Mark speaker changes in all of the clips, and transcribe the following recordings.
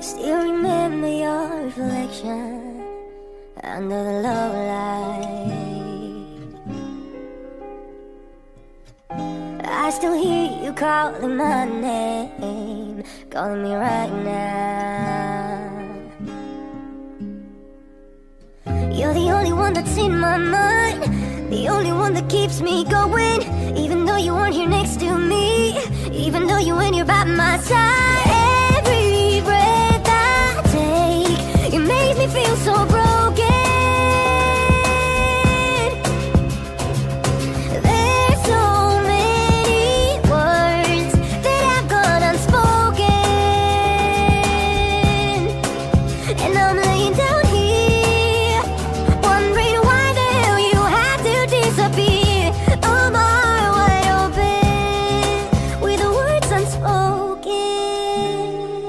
Speaker 1: Still remember your reflection under the low light. I still hear you calling my name, calling me right now. You're the only one that's in my mind, the only one that keeps me going. Even though you weren't here next to me, even though you weren't here by my side. Every breath I take, you make me feel so broken. There's so many words that have gone unspoken, and I'm laying down here wondering why the hell you had to disappear. Oh, my heart wide open with the words unspoken.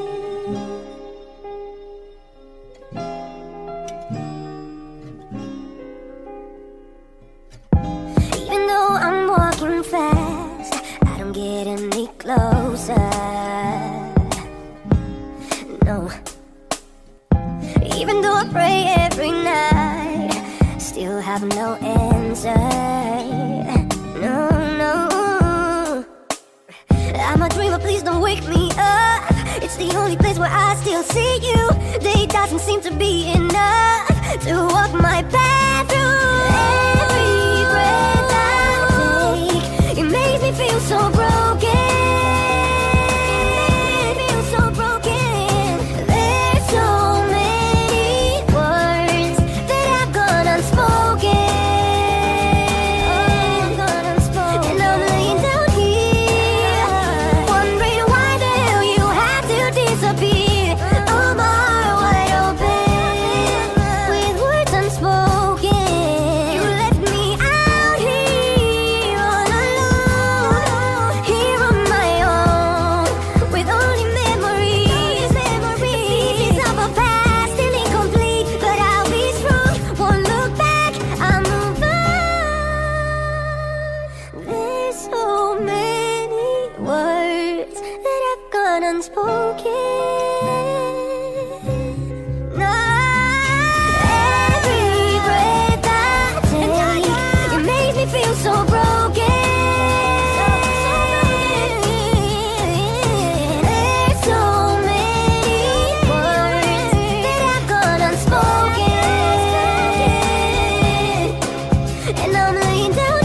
Speaker 1: Even though I'm walking fast, I don't get any closer. No. Even though I pray every night, still have no answer. No, no. I'm a dreamer, please don't wake me up. It's the only place where I still see you. Day doesn't seem to be enough to walk my path through. Every breath I take, it makes me feel so broken. Feel so broken. There's so many words that have gone unspoken. And I'm laying down here wondering why the hell you had to disappear. Oh, my heart wide open with words unspoken. You left me out here all alone, here on my own, with only memories. Pieces of a past still incomplete, but I'll be strong. Won't look back, I'll move on. There's so many words that have gone unspoken. No. Every breath I take, it makes me feel so broken. There's so many words that have gone unspoken, and I'm laying down